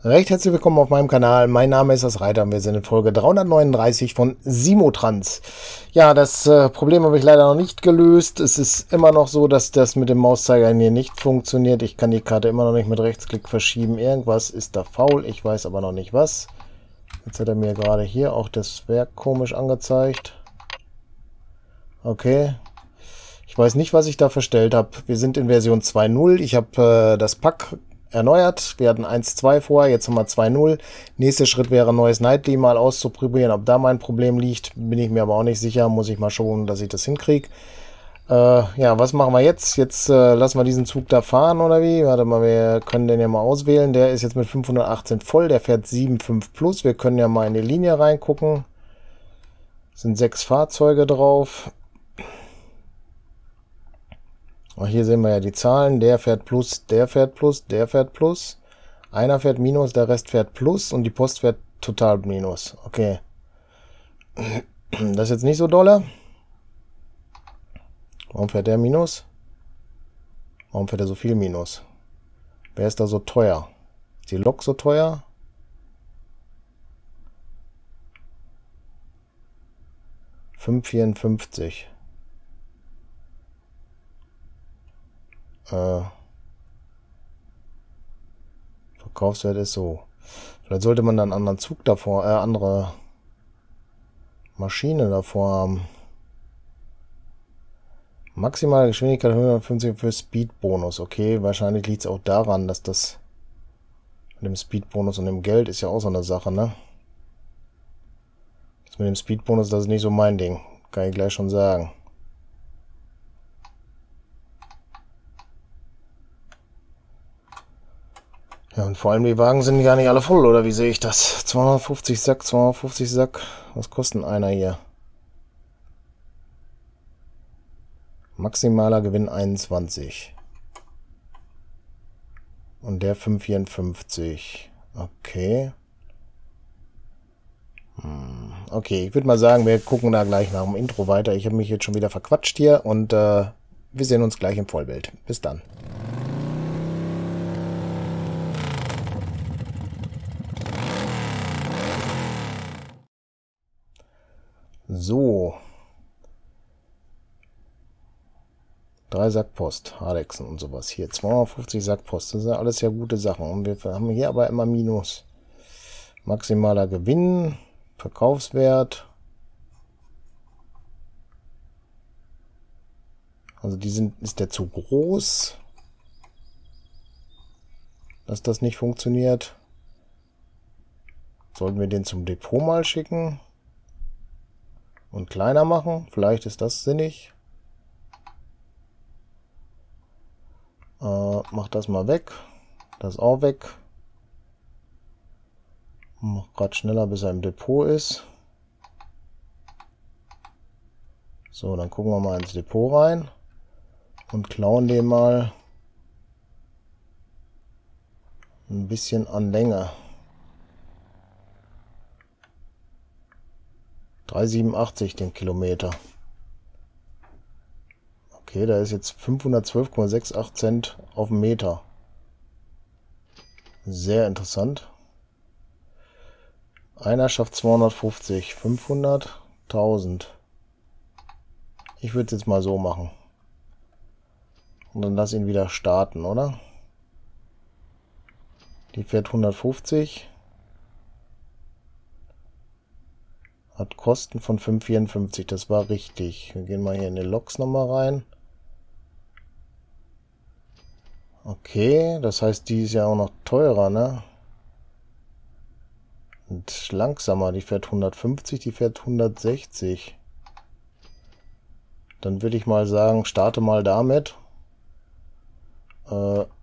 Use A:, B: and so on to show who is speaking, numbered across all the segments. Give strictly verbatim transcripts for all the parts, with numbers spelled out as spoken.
A: Recht herzlich willkommen auf meinem Kanal. Mein Name ist das Reiter und wir sind in Folge dreihundertneununddreißig von Simotrans. Ja, das äh, Problem habe ich leider noch nicht gelöst. Es ist immer noch so, dass das mit dem Mauszeiger hier nicht funktioniert. Ich kann die Karte immer noch nicht mit Rechtsklick verschieben. Irgendwas ist da faul. Ich weiß aber noch nicht was. Jetzt hat er mir gerade hier auch das Werk komisch angezeigt. Okay. Ich weiß nicht, was ich da verstellt habe. Wir sind in Version zwei Punkt null. Ich habe äh, das Pack erneuert. Wir hatten eins Punkt zwei vorher, jetzt haben wir zwei Punkt null. Nächster Schritt wäre, ein neues Nightly mal auszuprobieren. Ob da mein Problem liegt, bin ich mir aber auch nicht sicher. Muss ich mal schauen, dass ich das hinkriege. Äh, ja, was machen wir jetzt? Jetzt äh, lassen wir diesen Zug da fahren, oder wie? Warte mal, wir können den ja mal auswählen. Der ist jetzt mit fünfhundertachtzehn voll. Der fährt sieben Komma fünf plus. Wir können ja mal in die Linie reingucken. Es sind sechs Fahrzeuge drauf. Und hier sehen wir ja die Zahlen. Der fährt plus, der fährt plus, der fährt plus. Einer fährt minus, der Rest fährt plus und die Post fährt total minus. Okay. Das ist jetzt nicht so dolle. Warum fährt der minus? Warum fährt er so viel minus? Wer ist da so teuer? Ist die Lok so teuer? fünf Komma vierundfünfzig. Äh, Verkaufswert ist so. Vielleicht sollte man dann einen anderen Zug davor, äh, andere Maschine davor haben. Maximale Geschwindigkeit hundertfünfzig für Speed-Bonus. Okay, wahrscheinlich liegt es auch daran, dass das mit dem Speed-Bonus und dem Geld ist ja auch so eine Sache, ne? Das mit dem Speed-Bonus, das ist nicht so mein Ding. Kann ich gleich schon sagen. Ja, und vor allem die Wagen sind gar nicht alle voll, oder wie sehe ich das? zweihundertfünfzig Sack, zweihundertfünfzig Sack. Was kostet einer hier? Maximaler Gewinn einundzwanzig. Und der fünf Komma vierundfünfzig. Okay. Hm. Okay, ich würde mal sagen, wir gucken da gleich nach dem Intro weiter. Ich habe mich jetzt schon wieder verquatscht hier und äh, wir sehen uns gleich im Vollbild. Bis dann. So. Drei Sack Post, Hardexen und sowas. Hier zweihundertfünfzig Sack Post. Das sind alles ja gute Sachen. Und wir haben hier aber immer Minus. Maximaler Gewinn, Verkaufswert. Also die sind, ist der zu groß, dass das nicht funktioniert. Sollten wir den zum Depot mal schicken und kleiner machen? Vielleicht ist das sinnig. Äh, mach das mal weg. Das auch weg. Mach gerade schneller, bis er im Depot ist. So, dann gucken wir mal ins Depot rein und klauen den mal ein bisschen an Länge. drei Komma siebenundachtzig den Kilometer. Okay, da ist jetzt fünfhundertzwölf Komma achtundsechzig Cent auf den Meter. Sehr interessant. Einer schafft zweihundertfünfzig, fünfhundert, tausend. Ich würde es jetzt mal so machen. Und dann lass ihn wieder starten, oder? Die fährt hundertfünfzig. Hat Kosten von fünf Komma vierundfünfzig. Das war richtig. Wir gehen mal hier in die Loks nochmal rein. Okay, das heißt, die ist ja auch noch teurer, ne? Und langsamer. Die fährt hundertfünfzig, die fährt hundertsechzig. Dann würde ich mal sagen, starte mal damit. Äh,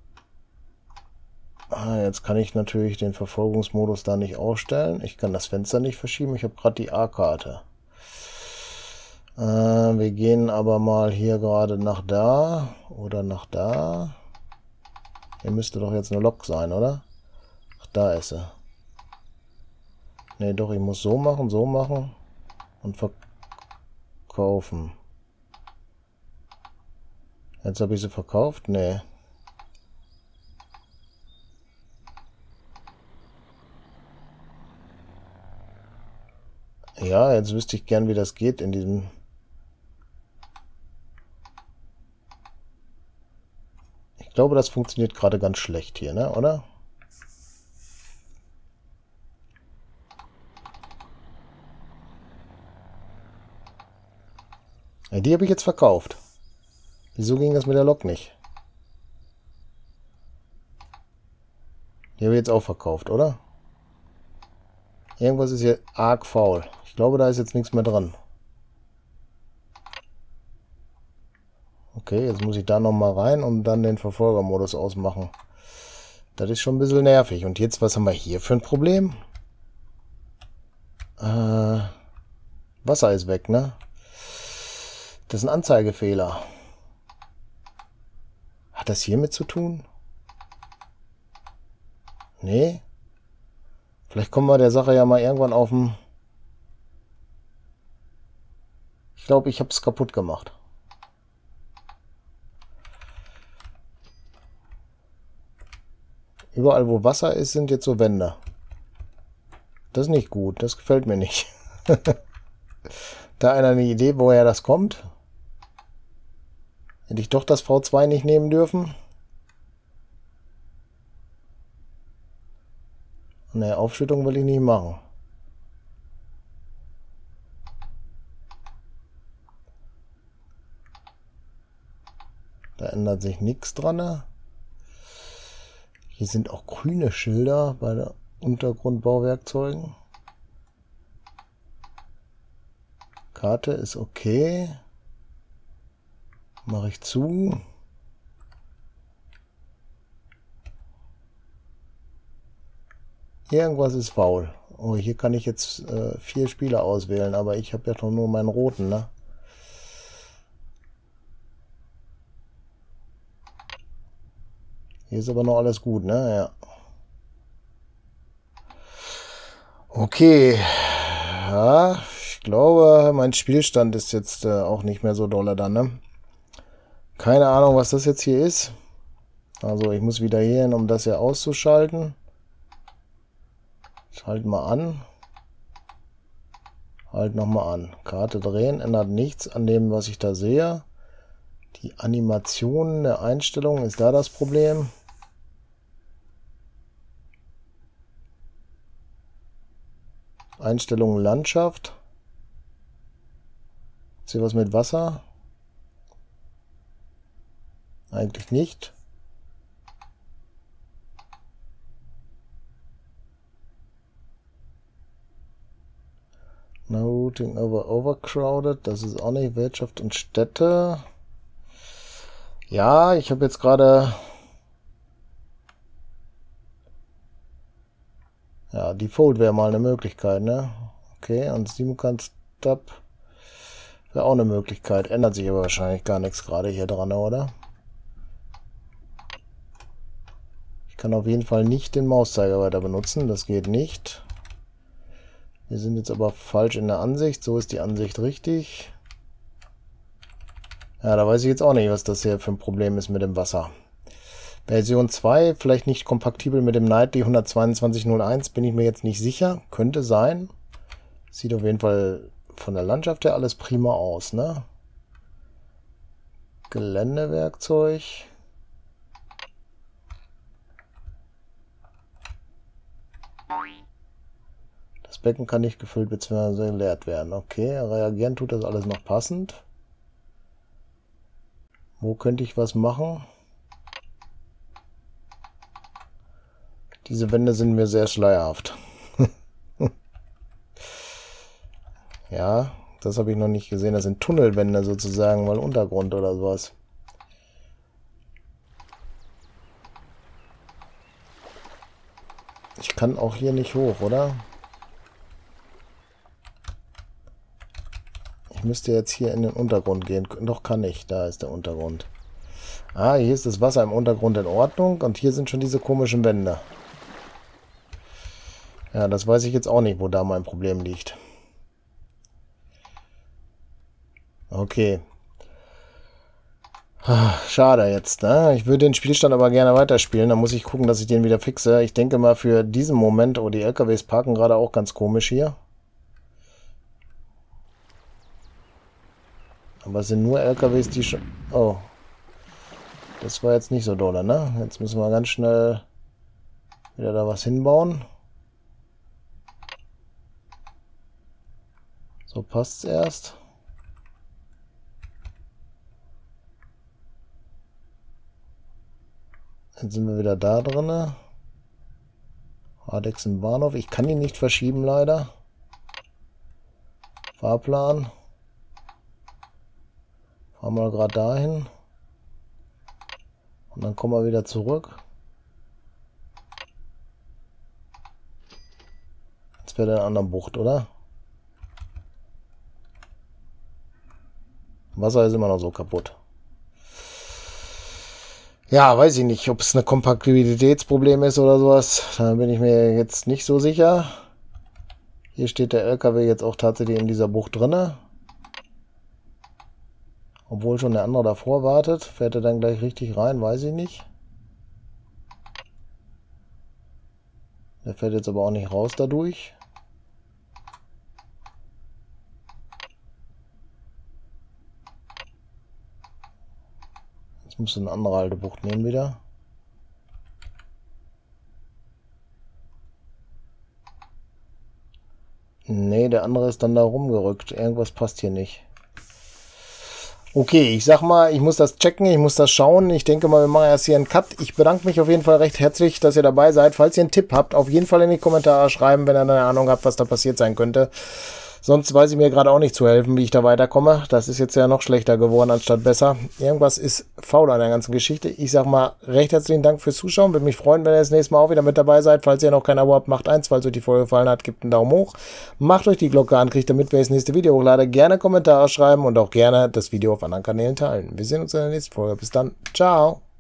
A: jetzt kann ich natürlich den Verfolgungsmodus da nicht ausstellen. Ich kann das Fenster nicht verschieben. Ich habe gerade die A-Karte. Äh, wir gehen aber mal hier gerade nach da oder nach da. Hier müsste doch jetzt eine Lok sein, oder? Ach, da ist sie. Ne, doch, ich muss so machen, so machen und verkaufen. Jetzt habe ich sie verkauft? Ne. Ja, jetzt wüsste ich gern, wie das geht in diesem... Ich glaube, das funktioniert gerade ganz schlecht hier, ne? Oder? Ja, die habe ich jetzt verkauft. Wieso ging das mit der Lok nicht? Die habe ich jetzt auch verkauft, oder? Irgendwas ist hier arg faul. Ich glaube, da ist jetzt nichts mehr dran. Okay, jetzt muss ich da nochmal rein und dann den Verfolgermodus ausmachen. Das ist schon ein bisschen nervig. Und jetzt, was haben wir hier für ein Problem? Äh, Wasser ist weg, ne? Das ist ein Anzeigefehler. Hat das hiermit zu tun? Nee. Vielleicht kommen wir der Sache ja mal irgendwann auf den... Ich glaube, ich habe es kaputt gemacht. Überall, wo Wasser ist, sind jetzt so Wände. Das ist nicht gut. Das gefällt mir nicht. Da einer eine Idee, woher das kommt? Hätte ich doch das V zwei nicht nehmen dürfen? Ne, Aufschüttung will ich nicht machen. Da ändert sich nichts dran. Hier sind auch grüne Schilder bei den Untergrundbauwerkzeugen. Karte ist okay. Mache ich zu. Irgendwas ist faul. Oh, hier kann ich jetzt äh, vier Spieler auswählen, aber ich habe ja doch nur meinen roten, ne? Hier ist aber noch alles gut, ne? Ja. Okay. Ja, ich glaube, mein Spielstand ist jetzt äh, auch nicht mehr so dolle dann, ne? Keine Ahnung, was das jetzt hier ist. Also ich muss wieder hier hin, um das hier auszuschalten. Schalten wir an. Halt nochmal an. Karte drehen, ändert nichts an dem, was ich da sehe. Die Animation der Einstellungen, ist da das Problem? Einstellungen Landschaft. Ist hier was mit Wasser? Eigentlich nicht. No routing over overcrowded. Das ist auch nicht Wirtschaft und Städte. Ja, ich habe jetzt gerade... Ja, Default wäre mal eine Möglichkeit, ne? Okay, und Simulcast Tab wäre auch eine Möglichkeit. Ändert sich aber wahrscheinlich gar nichts gerade hier dran, oder? Ich kann auf jeden Fall nicht den Mauszeiger weiter benutzen. Das geht nicht. Wir sind jetzt aber falsch in der Ansicht. So ist die Ansicht richtig. Ja, da weiß ich jetzt auch nicht, was das hier für ein Problem ist mit dem Wasser. Version zwei, vielleicht nicht kompatibel mit dem Nightly hundertzweiundzwanzig null eins, bin ich mir jetzt nicht sicher. Könnte sein. Sieht auf jeden Fall von der Landschaft her alles prima aus, ne? Geländewerkzeug. Das Becken kann nicht gefüllt bzw. geleert werden. Okay, reagieren tut das alles noch passend. Wo könnte ich was machen? Diese Wände sind mir sehr schleierhaft. Ja, das habe ich noch nicht gesehen. Das sind Tunnelwände sozusagen, weil Untergrund oder sowas. Ich kann auch hier nicht hoch, oder? Ich müsste jetzt hier in den Untergrund gehen. Doch kann ich. Da ist der Untergrund. Ah, hier ist das Wasser im Untergrund in Ordnung. Und hier sind schon diese komischen Wände. Ja, das weiß ich jetzt auch nicht, wo da mein Problem liegt. Okay. Schade jetzt, ne? Ich würde den Spielstand aber gerne weiterspielen. Da muss ich gucken, dass ich den wieder fixe. Ich denke mal für diesen Moment, oh, die L K Ws parken gerade auch ganz komisch hier. Aber es sind nur L K Ws, die schon... Oh. Das war jetzt nicht so dolle, ne? Jetzt müssen wir ganz schnell wieder da was hinbauen. So passt's erst. Jetzt sind wir wieder da drin. Hardexen Bahnhof. Ich kann ihn nicht verschieben, leider. Fahrplan. Fahren wir gerade dahin. Und dann kommen wir wieder zurück. Jetzt wäre der in einer anderen Bucht, oder? Wasser ist immer noch so kaputt. Ja, weiß ich nicht, ob es ein Kompatibilitätsproblem ist oder sowas. Da bin ich mir jetzt nicht so sicher. Hier steht der L K W jetzt auch tatsächlich in dieser Bucht drinne. Obwohl schon der andere davor wartet. Fährt er dann gleich richtig rein, weiß ich nicht. Der fährt jetzt aber auch nicht raus dadurch. Jetzt musst du eine andere alte Bucht nehmen wieder. Nee, der andere ist dann da rumgerückt. Irgendwas passt hier nicht. Okay, ich sag mal, ich muss das checken, ich muss das schauen. Ich denke mal, wir machen erst hier einen Cut. Ich bedanke mich auf jeden Fall recht herzlich, dass ihr dabei seid. Falls ihr einen Tipp habt, auf jeden Fall in die Kommentare schreiben, wenn ihr eine Ahnung habt, was da passiert sein könnte. Sonst weiß ich mir gerade auch nicht zu helfen, wie ich da weiterkomme. Das ist jetzt ja noch schlechter geworden, anstatt besser. Irgendwas ist faul an der ganzen Geschichte. Ich sag mal, recht herzlichen Dank fürs Zuschauen. Würde mich freuen, wenn ihr das nächste Mal auch wieder mit dabei seid. Falls ihr noch kein Abo habt, macht eins. Falls euch die Folge gefallen hat, gebt einen Daumen hoch. Macht euch die Glocke an, kriegt damit, wenn ich das nächste Video hochlade. Gerne Kommentare schreiben und auch gerne das Video auf anderen Kanälen teilen. Wir sehen uns in der nächsten Folge. Bis dann. Ciao.